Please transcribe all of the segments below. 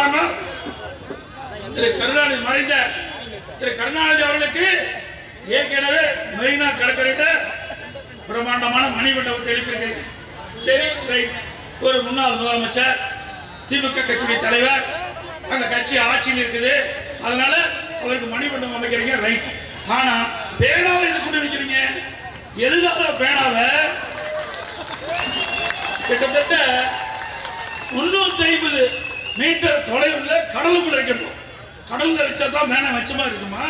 அரசாங்கம் திரு கருணாநிதி மறைந்த திரு கருணாநிதி அவர்களுக்கு ஏற்கனவே மெரினா கடற்கரையில பிரம்மாண்டமான மணிமண்டபத்தை எழுப்பியிருக்கிறீங்க. சரி, ரைட். ஒரு முன்னாள் முதலமைச்சர், திமுக கட்சியுடைய தலைவர், அந்த கட்சி ஆட்சியில் இருக்குது, அதனால அவருக்கு மணிமண்டபம் அமைக்கிறீங்க, ரைட். ஆனா பேனாவை எது கொண்டு வைக்கிறீங்க? எதுக்காக பேனாவை கிட்டத்தட்ட 350 மீட்டர் தொலைவுள்ள கடலுக்குள்ள வைக்கணும். கடல்ல வச்சாதான் பேனா வச்சமா இருக்குமா?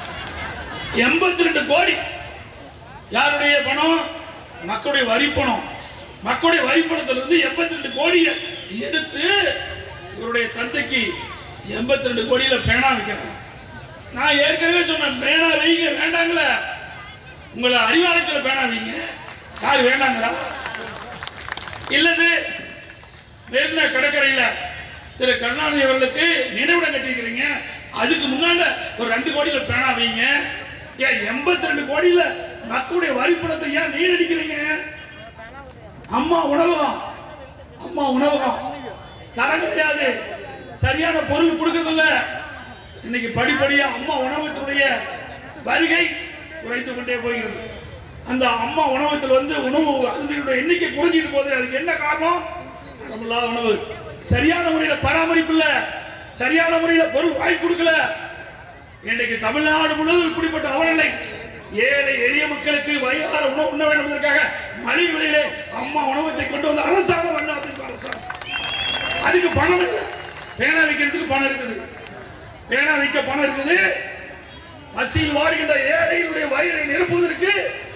82 கோடி யாருடைய பணம்? மக்களுடைய வரி பணம். மக்களுடைய வரி பணத்திலிருந்து 82 கோடியை எடுத்து இவருடைய தந்தைக்கு 82 கோடியில பேனா வைக்கிறாங்க. நான் ஏற்கனவே சொன்னேன், பேனா வைங்க, வேண்டாங்களா? உங்களை அறிவாலயத்தில் பேனா வைங்க. யாரு வேண்டாங்களா? இல்லது மெரினா கடற்கரையில திரு கருணாநிதி அவர்களுக்கு நினைவிடம் கட்டிருக்கிறீங்க, அதுக்கு முன்னால ஒரு 2 கோடியில பேனா வைங்க. ஏன் 82 கோடியில மக்களுடைய வரி பணத்தை ஏன் நீடிக்கிறீங்க? அம்மா உணவகம், அம்மா உணவகம் தரம் கிடையாது, சரியான பொருள் கொடுக்கறதில்ல. இன்னைக்கு படிப்படியா அம்மா உணவகத்தினுடைய வருகை குறைந்து கொண்டே போகிறது. அந்த அம்மா உணவகத்தில் உணவு அருந்தினுடைய எண்ணிக்கை குறைஞ்சிட்டு போகுது. அதுக்கு என்ன காரணம்? தரமில்லாத உணவு, சரியான முறையில் பராமரிப்பு இல்ல, சரியான முறையில் பொருள் வாங்கி கொடுக்கல. இன்னைக்கு தமிழ்நாடு முழுவதும் இப்படிப்பட்ட அவலநிலை. ஏழை எளிய மக்களுக்கு வயிறார உணவு உண்ண வேண்டும் என்பதற்காக மலிவு விலையிலே அம்மா உணவகத்தை கொண்டு வந்த அரசாங்கம் அரசாங்கம். அதுக்கு பணம் இல்லை. பேனா வைக்கிறதுக்கு பணம் இருக்குது, பேனா வைக்க பணம் இருக்குது. பசியில் வாடுகின்ற ஏழைகளுடைய வயிறை நிரப்புவதற்கு,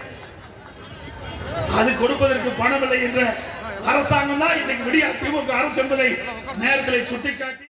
அது கொடுப்பதற்கு பணம் இல்லை என்ற அரசாங்கம் தான் இன்னைக்கு விடியா திமுக அரசு என்பதை நேரத்தில் சுட்டிக்காட்டி